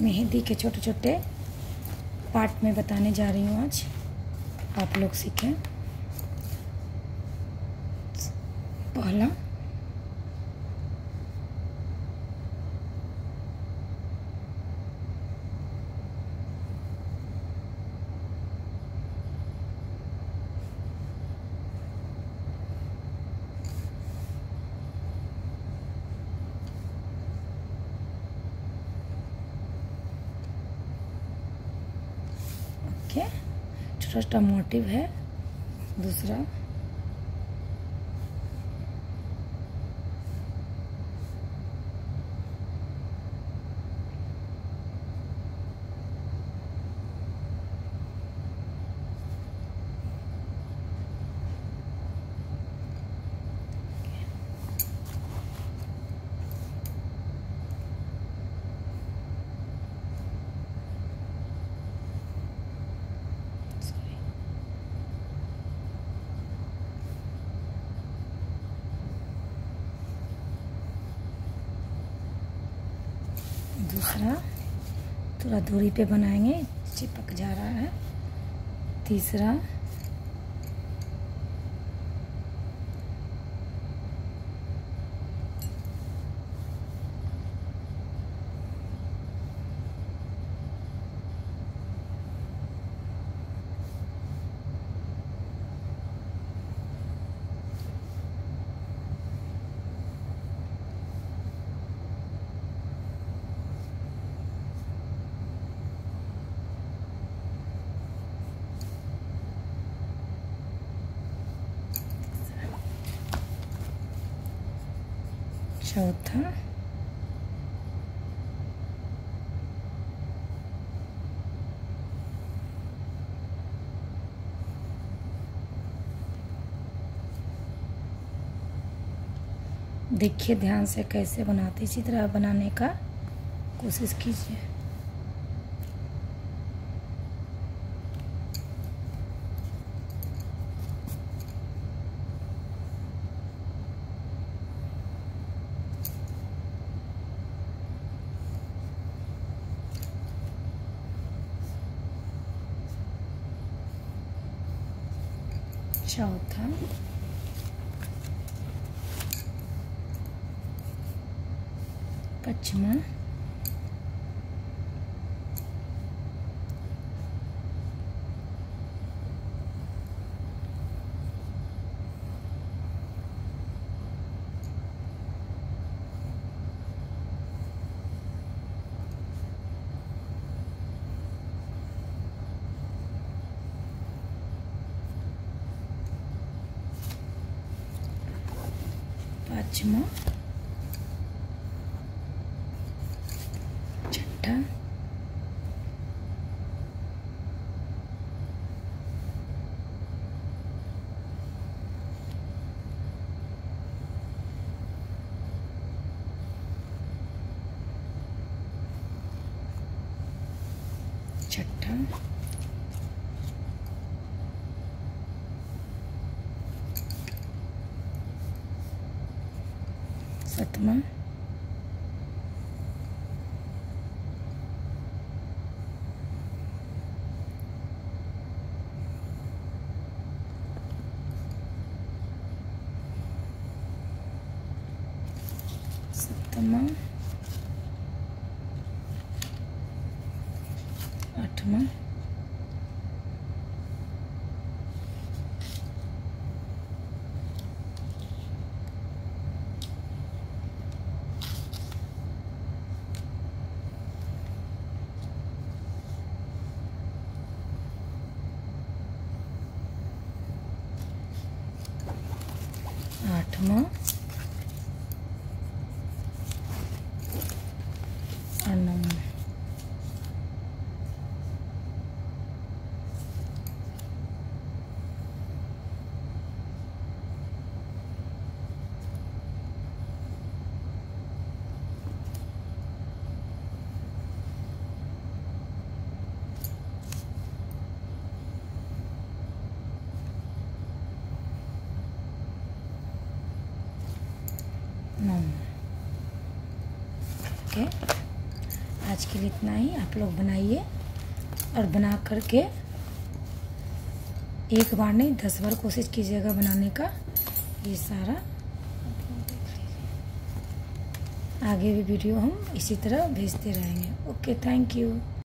मेहंदी के छोटे छोटे पार्ट में बताने जा रही हूँ आज, आप लोग सीखें। पहला छोटा छोटा मोटिव है। दूसरा थोड़ा दूरी पे बनाएंगे, चिपक जा रहा है। तीसरा चौथा देखिए ध्यान से कैसे बनाते, इसी तरह बनाने का कोशिश कीजिए। चौथा पचमा पाँचवा छठा छठा सतमा सप्तमा आठमा आठवां और नौवां। के लिए इतना ही। आप लोग बनाइए और बना करके एक बार नहीं 10 बार कोशिश कीजिएगा बनाने का। ये सारा आगे भी वीडियो हम इसी तरह भेजते रहेंगे। Okay, thank you.